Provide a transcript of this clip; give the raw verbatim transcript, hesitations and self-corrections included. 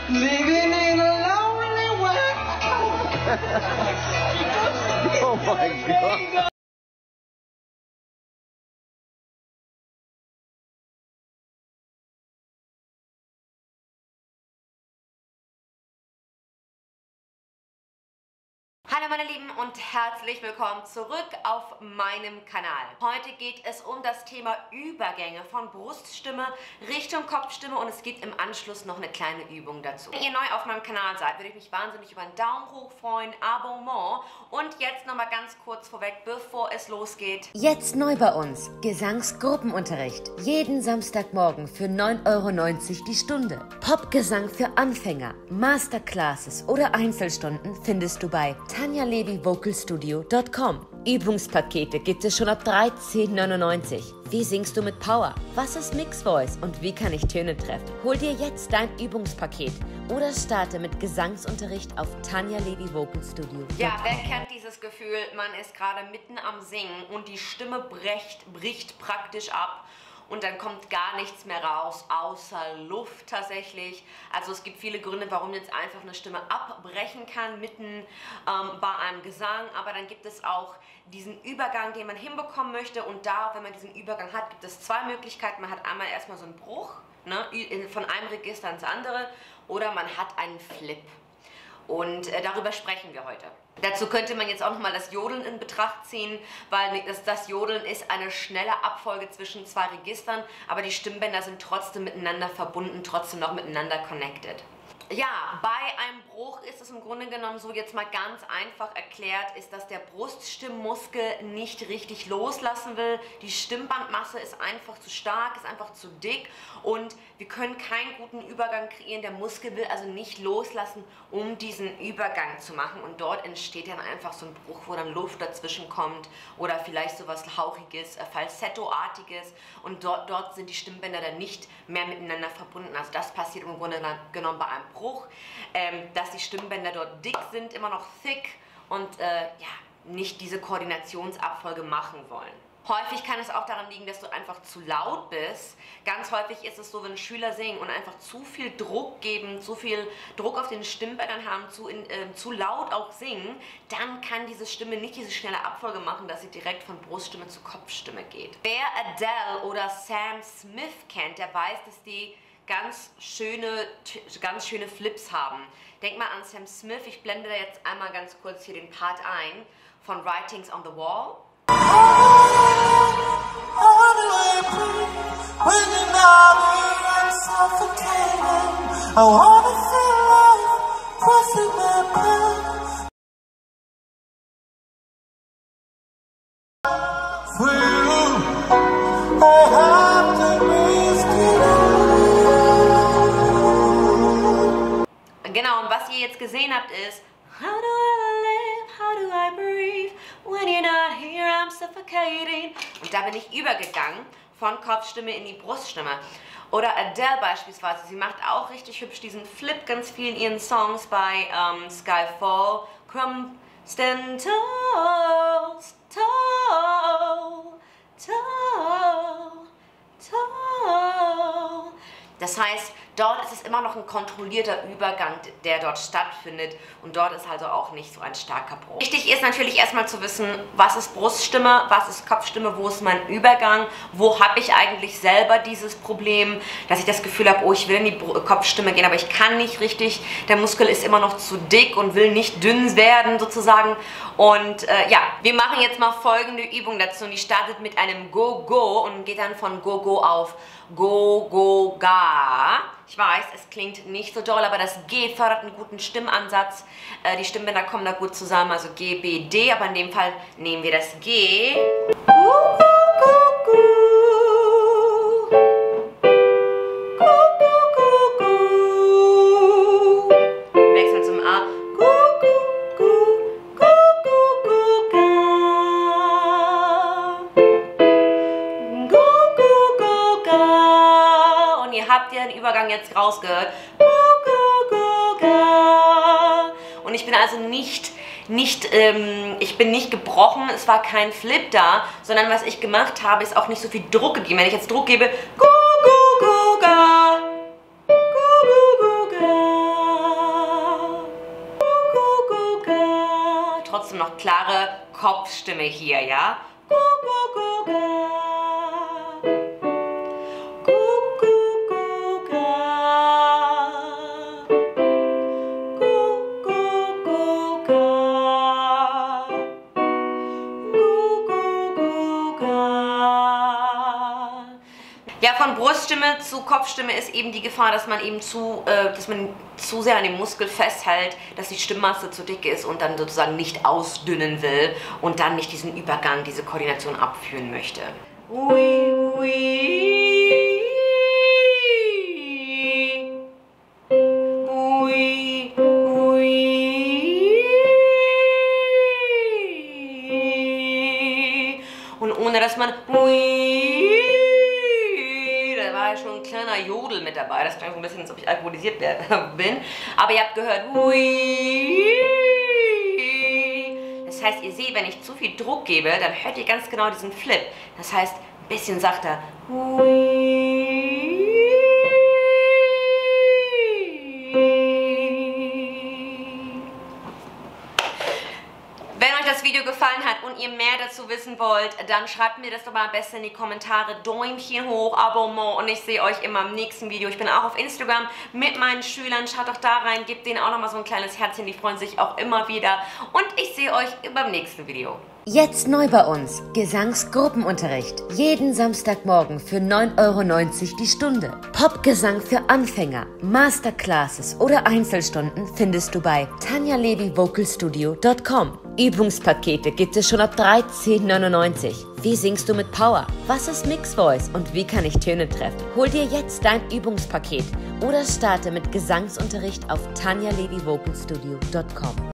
Living in a lonely world. Oh my God. Hallo meine Lieben und herzlich willkommen zurück auf meinem Kanal. Heute geht es um das Thema Übergänge von Bruststimme Richtung Kopfstimme und es gibt im Anschluss noch eine kleine Übung dazu. Wenn ihr neu auf meinem Kanal seid, würde ich mich wahnsinnig über einen Daumen hoch freuen, Abonnement und jetzt nochmal ganz kurz vorweg, bevor es losgeht. Jetzt neu bei uns, Gesangsgruppenunterricht. Jeden Samstagmorgen für neun Euro neunzig die Stunde. Popgesang für Anfänger, Masterclasses oder Einzelstunden findest du bei tanja levi vocal studio punkt com. Übungspakete gibt es schon ab dreizehn neunundneunzig. Wie singst du mit Power? Was ist Mix Voice und wie kann ich Töne treffen? Hol dir jetzt dein Übungspaket oder starte mit Gesangsunterricht auf tanja levi vocal studio punkt com. Ja, wer kennt dieses Gefühl, man ist gerade mitten am Singen und die Stimme bricht, bricht praktisch ab. Und dann kommt gar nichts mehr raus, außer Luft tatsächlich. Also es gibt viele Gründe, warum jetzt einfach eine Stimme abbrechen kann, mitten ähm, bei einem Gesang. Aber dann gibt es auch diesen Übergang, den man hinbekommen möchte. Und da, wenn man diesen Übergang hat, gibt es zwei Möglichkeiten. Man hat einmal erstmal so einen Bruch, ne, von einem Register ins andere. Oder man hat einen Flip. Und äh, darüber sprechen wir heute. Dazu könnte man jetzt auch nochmal das Jodeln in Betracht ziehen, weil das, das Jodeln ist eine schnelle Abfolge zwischen zwei Registern, aber die Stimmbänder sind trotzdem miteinander verbunden, trotzdem noch miteinander connected. Ja, bei einem Bruch ist es im Grunde genommen so, jetzt mal ganz einfach erklärt, ist, dass der Bruststimmmuskel nicht richtig loslassen will. Die Stimmbandmasse ist einfach zu stark, ist einfach zu dick und wir können keinen guten Übergang kreieren. Der Muskel will also nicht loslassen, um diesen Übergang zu machen und dort entsteht dann einfach so ein Bruch, wo dann Luft dazwischen kommt oder vielleicht sowas Hauchiges, äh, Falsettoartiges und dort, dort sind die Stimmbänder dann nicht mehr miteinander verbunden. Also das passiert im Grunde genommen bei einem Bruch, ähm, dass die Stimmbänder dort dick sind, immer noch thick und äh, ja, nicht diese Koordinationsabfolge machen wollen. Häufig kann es auch daran liegen, dass du einfach zu laut bist. Ganz häufig ist es so, wenn Schüler singen und einfach zu viel Druck geben, zu viel Druck auf den Stimmbändern haben, zu, in, äh, zu laut auch singen, dann kann diese Stimme nicht diese schnelle Abfolge machen, dass sie direkt von Bruststimme zu Kopfstimme geht. Wer Adele oder Sam Smith kennt, der weiß, dass die ganz schöne, ganz schöne Flips haben. Denk mal an Sam Smith, ich blende da jetzt einmal ganz kurz hier den Part ein von Writings on the Wall. Genau, und was ihr jetzt gesehen habt ist How do I live, how do I breathe, when you're not here I'm suffocating. Und da bin ich übergegangen von Kopfstimme in die Bruststimme. Oder Adele beispielsweise, sie macht auch richtig hübsch diesen Flip ganz viel in ihren Songs bei um, Skyfall. Come stand tall, tall, tall, tall. Das heißt, dort ist es immer noch ein kontrollierter Übergang, der dort stattfindet und dort ist also auch nicht so ein starker Bruch. Wichtig ist natürlich erstmal zu wissen, was ist Bruststimme, was ist Kopfstimme, wo ist mein Übergang, wo habe ich eigentlich selber dieses Problem, dass ich das Gefühl habe, oh, ich will in die Kopfstimme gehen, aber ich kann nicht richtig, der Muskel ist immer noch zu dick und will nicht dünn werden sozusagen. Und äh, ja, wir machen jetzt mal folgende Übung dazu und die startet mit einem Go-Go und geht dann von Go-Go auf Go-Go-Ga. Ich weiß, es klingt nicht so doll, aber das G fördert einen guten Stimmansatz. Äh, die Stimmbänder kommen da gut zusammen, also G, B, D, aber in dem Fall nehmen wir das G. Gu, gu, gu, gu. Gu, gu, gu, gu. Wechseln zum A. Gu, gu, gu, gu, gu, gu, ga. Gu, gu, gu, ga. Und ihr habt ja den Übergang jetzt rausgehört. Und ich bin also nicht, nicht ähm, ich bin nicht gebrochen, es war kein Flip da, sondern was ich gemacht habe, ist auch nicht so viel Druck gegeben. Wenn ich jetzt Druck gebe, gu, gu, gu, ga, gu, gu, gu, ga, trotzdem noch klare Kopfstimme hier, ja? Gu, gu, gu, ga. Gu, gu, gu, ga. Gu, gu, gu, ga. Gu, gu, gu, ga. Ja, von Bruststimme zu Kopfstimme ist eben die Gefahr, dass man eben zu, äh, dass man zu sehr an dem Muskel festhält, dass die Stimmmasse zu dick ist und dann sozusagen nicht ausdünnen will und dann nicht diesen Übergang, diese Koordination abführen möchte. Ui, ui. Ui, ui. Und ohne dass man ui, da war ja schon ein kleiner Jodel mit dabei. Das klingt so ein bisschen, als ob ich alkoholisiert bin. Aber ihr habt gehört, hui. Das heißt, ihr seht, wenn ich zu viel Druck gebe, dann hört ihr ganz genau diesen Flip. Das heißt, ein bisschen sachter. Hui. Wenn euch das Video gefallen hat und ihr mehr dazu wissen wollt, dann schreibt mir das doch mal am besten in die Kommentare. Däumchen hoch, Abonnement und ich sehe euch immer im nächsten Video. Ich bin auch auf Instagram mit meinen Schülern. Schaut doch da rein, gebt denen auch nochmal so ein kleines Herzchen. Die freuen sich auch immer wieder. Und ich sehe euch beim nächsten Video. Jetzt neu bei uns, Gesangsgruppenunterricht. Jeden Samstagmorgen für neun Euro neunzig die Stunde. Popgesang für Anfänger, Masterclasses oder Einzelstunden findest du bei tanja levi vocal studio punkt com. Übungspakete gibt es schon ab dreizehn neunundneunzig. Wie singst du mit Power? Was ist Mixed Voice und wie kann ich Töne treffen? Hol dir jetzt dein Übungspaket oder starte mit Gesangsunterricht auf tanja levi vocal studio punkt com.